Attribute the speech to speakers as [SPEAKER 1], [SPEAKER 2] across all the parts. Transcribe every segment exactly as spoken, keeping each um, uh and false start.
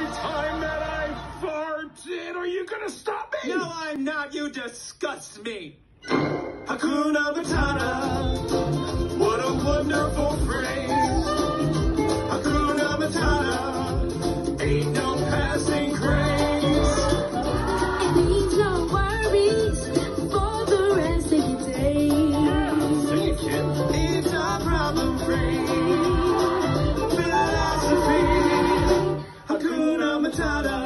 [SPEAKER 1] time that I farted, are you gonna stop me?
[SPEAKER 2] No, I'm not. You disgust me. Hakuna Matata. What a wonderful phrase. Hakuna Matata. Ain't no passing craze.
[SPEAKER 3] It means no worries for the rest of your day.
[SPEAKER 2] Sing it, kid. It's a problem-free philosophy. Hakuna Matata.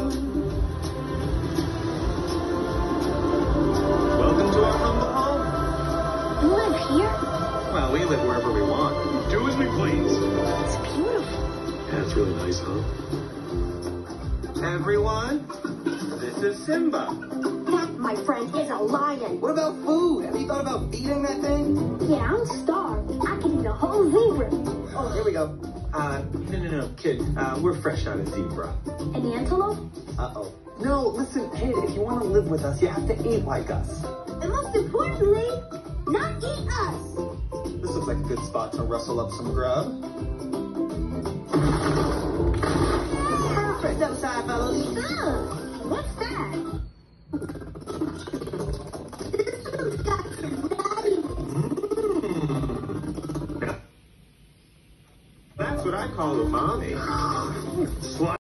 [SPEAKER 2] Welcome to our humble home.
[SPEAKER 3] You live here?
[SPEAKER 2] Well, we live wherever we want.
[SPEAKER 1] Do as we please.
[SPEAKER 3] It's beautiful.
[SPEAKER 1] Yeah, it's really nice, huh?
[SPEAKER 2] Everyone, this is Simba.
[SPEAKER 3] That, my friend, is a lion.
[SPEAKER 4] What about food? Have you thought about feeding that thing?
[SPEAKER 3] Yeah, I'm starved. I could eat a whole zebra.
[SPEAKER 4] Oh, here we go.
[SPEAKER 2] Uh, no, no, no, kid. Uh, we're fresh out of zebra.
[SPEAKER 3] An antelope?
[SPEAKER 4] Uh-oh. No, listen, kid, if you want to live with us, you have to eat like us.
[SPEAKER 3] And most importantly, not eat us.
[SPEAKER 4] This looks like a good spot to rustle up some grub. Perfect outside, fellas.
[SPEAKER 3] Ugh, what's that?
[SPEAKER 2] That's what I call umami.